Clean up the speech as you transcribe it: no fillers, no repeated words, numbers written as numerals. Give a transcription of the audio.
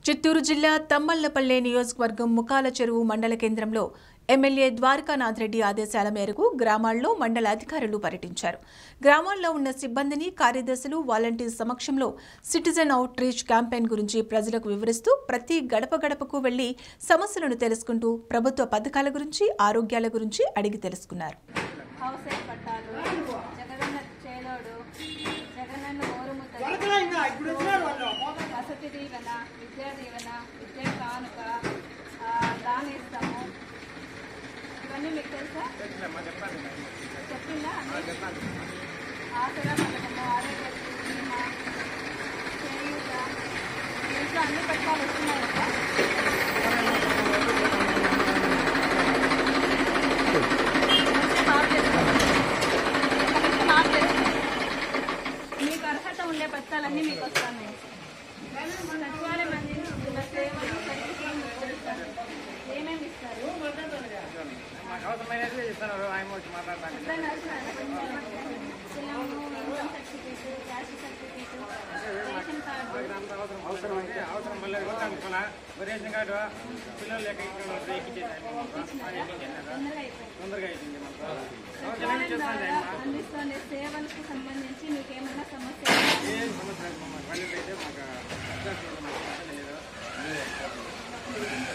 చిత్తూరు జిల్లా తమ్మళ్లపల్లె నియోజకవర్గం ముకాల చెరువు మండల కేంద్రంలో ఎమ్మెల్యే ద్వారకానాథ్ రెడ్డి ఆదేశాల మేరకు గ్రామాల్లో మండల అధికారులు పర్యటించారు. గ్రామాల్లో ఉన్న సిబ్బందిని, కార్యదర్శులు, వాలంటీర్స్ సమక్షంలో సిటిజన్ అవుట్ రీచ్ క్యాంపెయిన్ గురించి ప్రజలకు వివరిస్తూ ప్రతి గడప గడపకు వెళ్లి సమస్యలను తెలుసుకుంటూ ప్రభుత్వ పథకాల గురించి, ఆరోగ్యాల గురించి అడిగి తెలుసుకున్నారు. వసతి దీవెన, విద్యా దీవెన, విద్యా కానుక, దాని ఇస్తాము. ఇవన్నీ మీకు తెలుసా? చెప్పిందా? ఆసరా పథకము, ఆరోగ్యశ్రీ, బీమా, చేయూత, ఇంట్లో అన్ని పథకాలు వస్తున్నాయి కదా. మీకు అర్హత ఉండే పథకాలన్నీ మీకు వస్తాయి. సచివాలయం అందిస్తున్న సేవలు ఏమేమి ఇస్తారు? Income certificate, caste certificate, ration card, ration card పిల్లలు అందిస్తున్న సేవలకు సంబంధించి మీకు ఏమైనా సమస్య సమస్య